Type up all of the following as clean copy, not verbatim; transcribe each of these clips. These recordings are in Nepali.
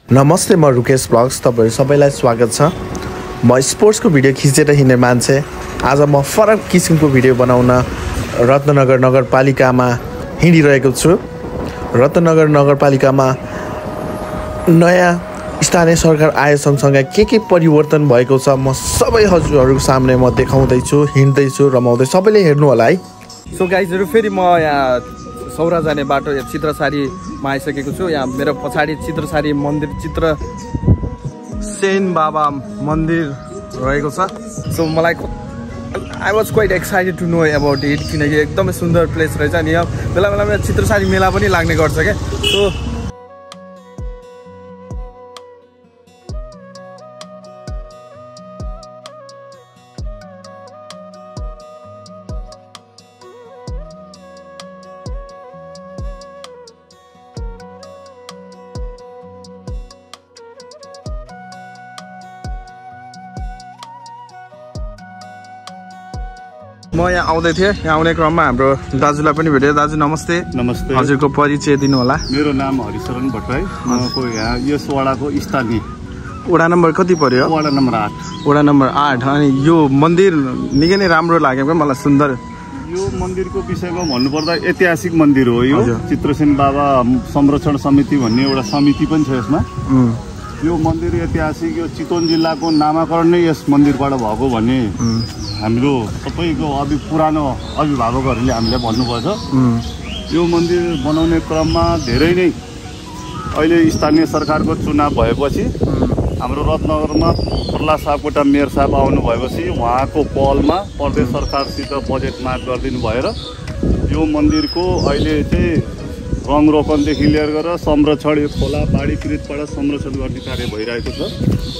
नमस्ते, म रुukeshvlogs तपाईहरु सबैलाई स्वागत छ। म स्पोर्ट्सको भिडियो खिचेर हिँड्ने मान्छे। आज म फरक किसिमको भिडियो बनाउन रत्ननगर नगरपालिकामा हिँडिरहेको छु। रत्ननगर नगरपालिकामा नयाँ स्थानीय सरकार आए सँगसँगै के परिवर्तन भएको छ म सबै हजुरहरुको सामने म देखाउँदै छु, हिँड्दै छु, रमाउँदै सबैले हेर्नु होला है। सो गाइजहरु फेरि म यहाँ सौरा जाने बाटो चित्रसारीमा आइसकेको छु। यहाँ मेरो पछाडि चित्रसारी मन्दिर चित्रसेन बाबा मन्दिर रहेको छ। सो मलाई I was quite excited to know about it किनकि एकदमै सुन्दर प्लेस रहेछ अनि यहाँ बेला बेलामा चित्रसारी मेला पनि लाग्ने गर्छ क्या। सो म यहाँ आउँदै थिएँ, यहाँ आउने क्रममा हाम्रो दाजुलाई पनि भेटेँ। दाजु नमस्ते। नमस्ते। हजुरको परिचय दिनु होला। मेरो नाम हरिशरण भट्टराई, मको यहाँ यस वडाको स्थानीय। वडा नम्बर कति पर्यो? वडा नम्बर 8। वडा नम्बर 8। अनि यो मन्दिर निकै नै राम्रो लाग्यो क्या मलाई, सुन्दर। यो मन्दिरको विषयमा भन्नुपर्दा ऐतिहासिक मन्दिर हो यो। चित्रसेन बाबा संरक्षण समिति भन्ने एउटा समिति पनि छ यसमा। यो मन्दिर ऐतिहासिक, यो चितवन जिल्लाको नामाकरण नै यस मन्दिरबाट भएको भन्ने हाम्रो सबैको पुरानो अभिभावकहरूले हामीलाई भन्नुभएको छ। यो मन्दिर बनाउने क्रममा धेरै नै अहिले स्थानीय सरकारको चुनाव भएपछि हाम्रो रत्नगरमा प्रहलाद सापकोटा मेयर साहब आउनु भएपछि उहाँको पहलमा प्रदेश सरकारसित बजेट माग गरिदिनु भएर यो मन्दिरको अहिले चाहिँ रङरोपनदेखि लिएर गरेर संरक्षण, यो खोला बाढी पीडितबाट संरक्षण गर्ने कार्य भइरहेको छ।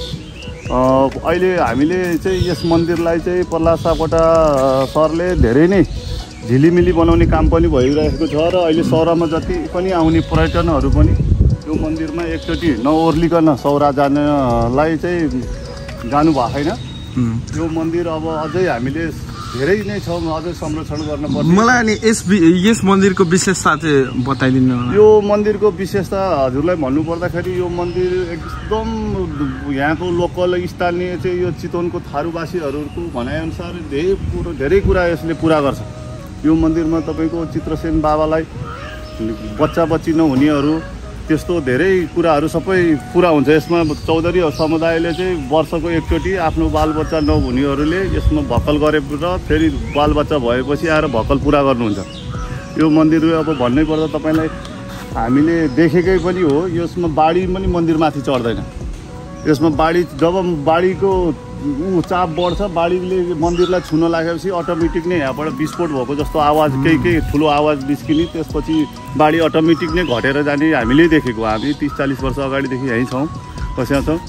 अहिले हामीले चाहिँ यस मन्दिरलाई चाहिँ प्रहलाद सापकोटा सरले धेरै नै झिलिमिली बनाउने काम पनि भइरहेको छ र अहिले सौरामा जति पनि आउने पर्यटनहरू पनि यो मन्दिरमा एकचोटि नओर्लिकन सौरा जानलाई चाहिँ जानु भएको छैन। यो मन्दिर अब अझै हामीले धेरै नै छ, अझै संरक्षण गर्न पर्छ। मलाई अनि यस मन्दिरको विशेषता चाहिँ बताइदिनु। यो मन्दिरको विशेषता हजुरलाई भन्नुपर्दाखेरि यो मन्दिर एकदम यहाँको लोकल स्थानीय चाहिँ यो चितवनको थारूवासीहरूको भनाइअनुसार धेरै कुरा यसले पुरा गर्छ। यो मन्दिरमा तपाईँको चित्रसेन बाबालाई बच्चा बच्ची नहुनेहरू त्यस्तो धेरै कुराहरू सबै पुरा हुन्छ। यसमा चौधरी समुदायले चाहिँ वर्षको एकचोटि आफ्नो बालबच्चा नहुनेहरूले यसमा भक्कल गरे र फेरि बालबच्चा भएपछि आएर भक्कल पुरा गर्नुहुन्छ। यो मन्दिर अब भन्नै पर्दा तपाईँलाई हामीले देखेकै पनि हो, यसमा बाढी पनि मन्दिरमाथि चढ्दैन। यसमा बाढी जब बाढीको चाप बढ्छ, बाढीले मन्दिरलाई छुन लागेपछि अटोमेटिक नै यहाँबाट विस्फोट भएको जस्तो आवाज केही ठुलो आवाज निस्किने, त्यसपछि बाढी अटोमेटिक नै घटेर जाने हामीले देखेको। हामी 30-40 वर्ष अगाडिदेखि यहीँ छौँ, बसेका छौँ।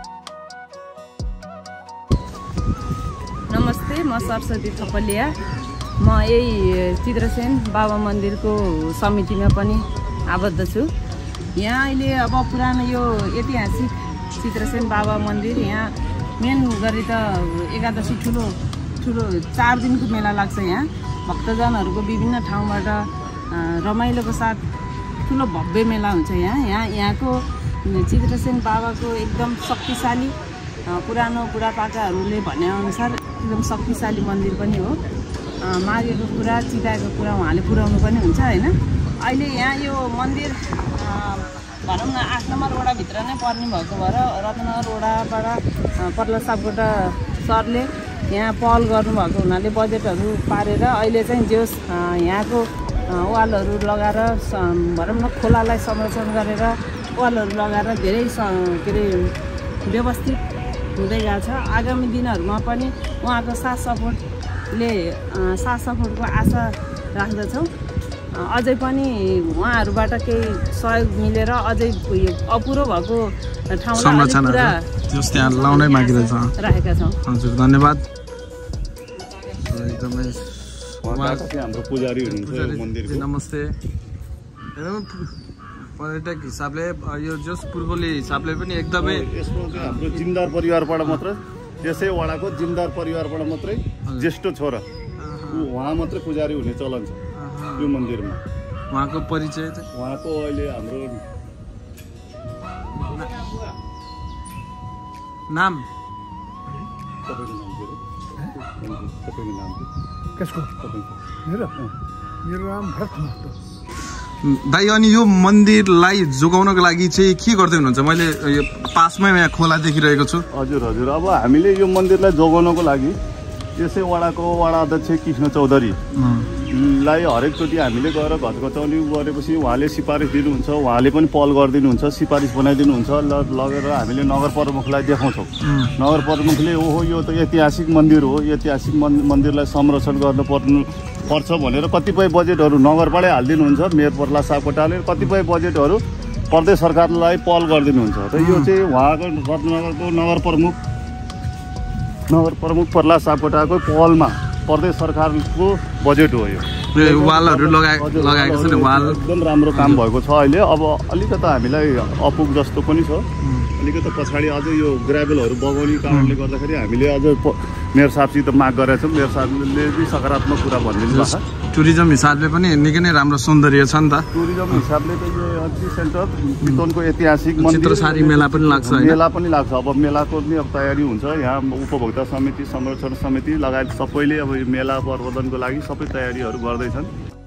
नमस्ते, म सरस्वती थपलिया। म यही चित्रसेन बाबा मन्दिरको समितिमा पनि आबद्ध छु। यहाँ अहिले अब पुरानो यो ऐतिहासिक चित्रसेन बाबा मन्दिर, यहाँ मेन गरी त एकादशी ठुलो 4 दिनको मेला लाग्छ। यहाँ भक्तजनहरूको विभिन्न ठाउँबाट रमाइलोको साथ ठुलो भव्य मेला हुन्छ। यहाँको चित्रसेन बाबाको एकदम शक्तिशाली, पुरानो बुढापाकाहरूले भनेअनुसार एकदम शक्तिशाली मन्दिर पनि हो। मागेको कुरा, चिताएको कुरा उहाँले पुर्याउनु पनि हुन्छ होइन। अहिले यहाँ यो मन्दिर भनौँ न 8 नम्बर वडाभित्र नै पर्ने भएको भएर रत्नगर वडाबाट प्रहलाद सापकोटा सरले यहाँ पहल गर्नुभएको हुनाले बजेटहरू पारेर अहिले चाहिँ जोस् यहाँको वालहरू लगाएर भनौँ न खोलालाई संरक्षण गरेर वालहरू लगाएर धेरै के अरे व्यवस्थित हुँदै गएको छ। आगामी दिनहरूमा पनि उहाँको साथ सपोर्टको आशा राख्दछौँ। अझै पनि उहाँहरूबाट केही सहयोग मिलेर अझै अपुरो भएको ठाउँलाई त्यहाँ लाउनै मागिरहेछ राखेका छौँ। हजुर, धन्यवाद। एकदमै हाम्रो पुजारी हुनुहुन्छ मन्दिरको। नमस्ते। एकदमै पर्यटक हिसाबले यो जस पूर्वले हिसाबले पनि एकदमै यसमा चाहिँ हाम्रो जिमदार परिवारबाट मात्र, यसै वडाको जिमदार परिवारबाट मात्रै ज्येष्ठ छोरा उहाँ मात्रै पुजारी हुने चलन छ यो मन्दिरमा। उहाँको परिचय चाहिँ उहाँको अहिले हाम्रो नाम कसको मेरो नाम भरत महतो। दाइ अनि यो मन्दिरलाई जोगाउनको लागि चाहिँ के गर्दै हुनुहुन्छ? मैले यो पासमै यहाँ खोला देखिरहेको छु। हजुर हजुर, अब हामीले यो मन्दिरलाई जोगाउनको लागि यसै वडाको वडा अध्यक्ष कृष्ण चौधरी लाई हरेकचोटि हामीले गएर घटघटाउने गरेपछि उहाँले सिफारिस दिनुहुन्छ, उहाँले पनि पहल गरिदिनुहुन्छ, सिफारिस बनाइदिनुहुन्छ। लगेर हामीले नगर प्रमुखलाई देखाउँछौँ। नगर प्रमुखले ओहो यो त ऐतिहासिक मन्दिर हो, ऐतिहासिक मन्दिरलाई संरक्षण पर्छ भनेर कतिपय बजेटहरू नगरबाटै हालिदिनुहुन्छ। मेयर प्रहलाद सापकोटाले कतिपय बजेटहरू प्रदेश सरकारलाई पहल गरिदिनुहुन्छ। र यो चाहिँ उहाँको रत्नगरको नगर प्रमुख प्रहलाद सापकोटाको पहलमा प्रदेश सरकारको बजेट हो। यो वालहरू लगाएको छ नि, वाल एकदम राम्रो काम भएको छ। अहिले अब अलिकति हामीलाई अपुग जस्तो पनि छ, अलिकति पछाडि अझ यो ग्राभेलहरू बगाउने कारणले गर्दाखेरि हामीले अझ मेयर साहबसित माग गरेका छौँ। मेयर साहबले पनि सकारात्मक कुरा भनिदिनु भएको छ। टुरिज्म हिसाबले पनि निकै नै राम्रो सौन्दर्य छ नि त। टुरिज्म हिसाबले त यो सेन्टर चितवनको ऐतिहासिक चित्रसारी मेला पनि लाग्छ, मेला पनि लाग्छ। अब मेलाको पनि अब तयारी हुन्छ। यहाँ उपभोक्ता समिति, संरक्षण समिति लगायत सबैले अब यो मेला प्रबन्धनको लागि सबै तयारीहरू गर्दैछन्।